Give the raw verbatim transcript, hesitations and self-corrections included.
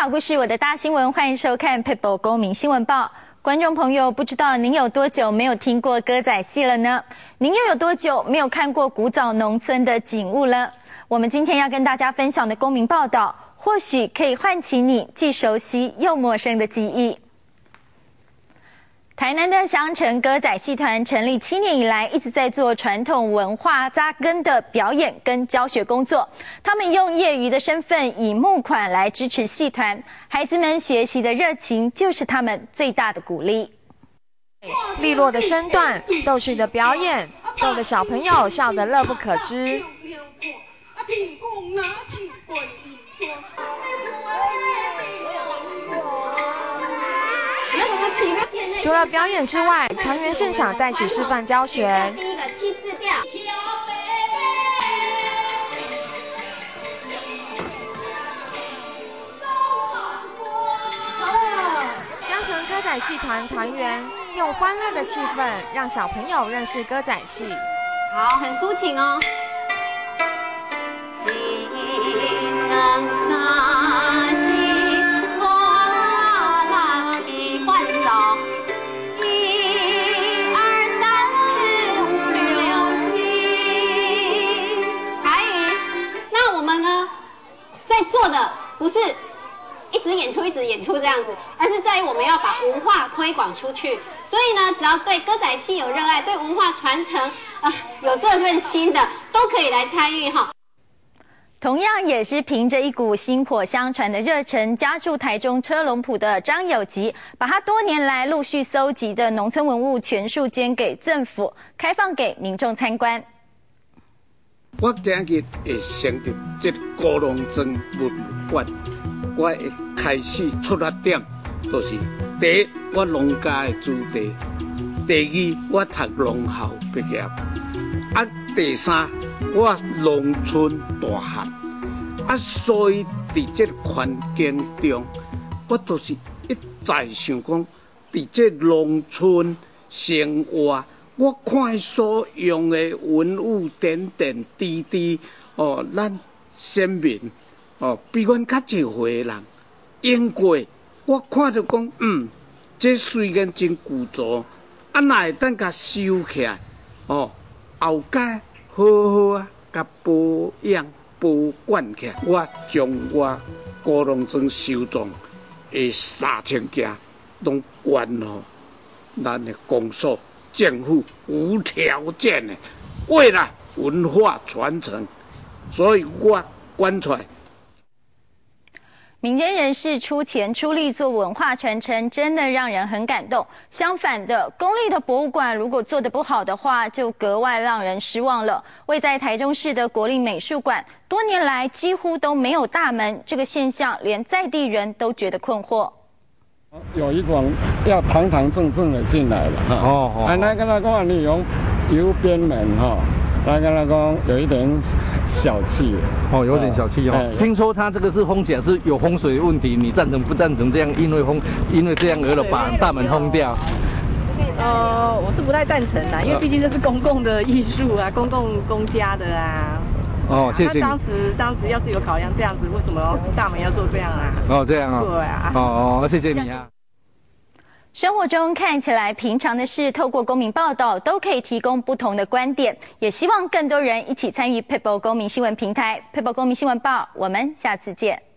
小故事，我的大新闻，欢迎收看 People 公民新闻报。观众朋友，不知道您有多久没有听过歌仔戏了呢？您又有多久没有看过古早农村的景物了？我们今天要跟大家分享的公民报道，或许可以唤起你既熟悉又陌生的记忆。台南的香城歌仔戏团成立七年以来，一直在做传统文化扎根的表演跟教学工作。他们用业余的身份，以募款来支持戏团，孩子们学习的热情就是他们最大的鼓励。 利落的身段，逗趣的表演，逗得小朋友笑得乐不可支。除了表演之外，团员现场带起示范教学。 第一个七字调。 香城歌仔戏团团员用欢乐的气氛，让小朋友认识歌仔戏。 好，很抒情哦。做的不是一直演出一直演出这样子，而是在于我们要把文化推广出去。所以呢，只要对歌仔戏有热爱，对文化传承啊、呃、有这份心的，都可以来参与哈。 同样也是凭着一股薪火相传的热忱，家住台中车龙埔的张有吉，把他多年来陆续搜集的农村文物全数捐给政府，开放给民众参观。 我今日会成立这高农庄文物馆，我会开始出发点就是第一，我农家的子弟；第二，我读农校毕业；啊，第三，我农村大汉。啊，所以伫这环境中，我都是一再想讲，伫这农村生活。我看所用的文物点点滴滴，哦，咱先民哦，比阮较少岁人用过，我看着讲，嗯，这虽然真古早，啊，哪会当甲收起来？哦，后届好好啊，甲保养保管起来。我将我高农庄收藏的三千件，拢捐予咱的公所。政府无条件的为了文化传承，所以我捐出来。 民间人士出钱出力做文化传承，真的让人很感动。相反的，公立的博物馆如果做得不好的话，就格外让人失望了。位在台中市的国立美术馆，多年来几乎都没有大门，这个现象连在地人都觉得困惑。 有一种要堂堂正正的进来了哈，哦哦，啊，那跟他讲你用油边门哈，他跟他讲有一点小气， 哦，有点小气哦。听说他这个是封起来是有风水问题，你赞成不赞成这样？因为风，因为这样而把大门封掉。 呃，我是不太赞成啦，因为毕竟这是公共的艺术啊，公共公家的啊。 哦，谢谢。 那当时当时要是有考量这样子，为什么大门要做这样啊？ 哦，这样啊。 对啊。 哦哦，谢谢你啊。 生活中看起来平常的事，透过公民报道都可以提供不同的观点。也希望更多人一起参与 People 公民新闻平台 People 公民新闻报。我们下次见。